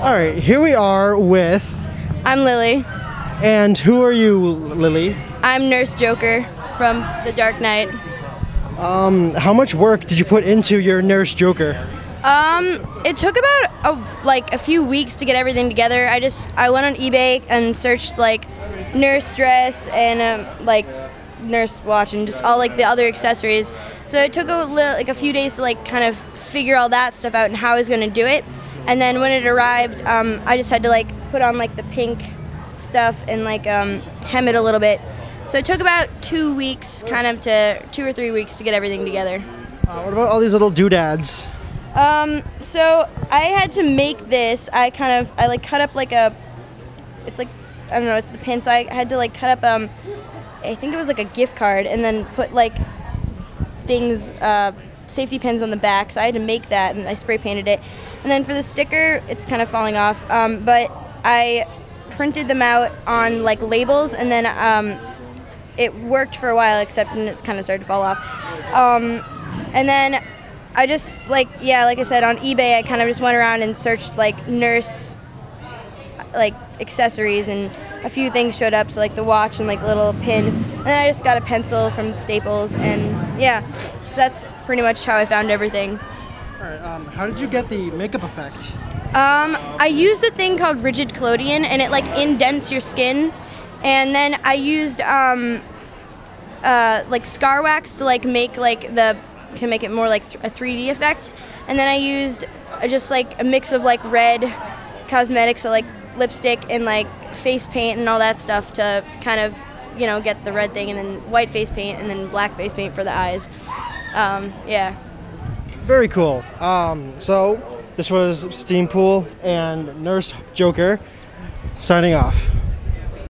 All right, here we are with, I'm Lily. and who are you, Lily? I'm Nurse Joker from The Dark Knight. How much work did you put into your Nurse Joker? It took about a few weeks to get everything together. I went on eBay and searched like nurse dress and like nurse watch and just all like the other accessories. So it took a few days to like kind of figure all that stuff out and how I was going to do it. And then when it arrived, I just had to like put on like the pink stuff and like hem it a little bit. So it took about 2 weeks, kind of to 2 or 3 weeks to get everything together. What about all these little doodads? So I had to make this. I like cut up like it's like, I don't know, it's the pin. So I had to like cut up, I think it was like a gift card and then put like things, safety pins on the back. So I had to make that and I spray painted it. And then for the sticker, it's kind of falling off. But I printed them out on like labels and then, it worked for a while, except when it's kind of started to fall off. And then I just, like I said, on eBay, I kind of just went around and searched, like, nurse, like, accessories, and a few things showed up, so, like, the watch and, like, little pin. And then I just got a pencil from Staples, and, yeah, so that's pretty much how I found everything. All right, how did you get the makeup effect? I used a thing called Rigid Collodion, and it, like, indents your skin. And then I used like scar wax to like make it more like a 3D effect. And then I used just like a mix of like red cosmetics, so like lipstick and like face paint and all that stuff to kind of, you know, get the red thing, and then white face paint and then black face paint for the eyes. Yeah. Very cool. So this was Steampool and Nurse Joker signing off.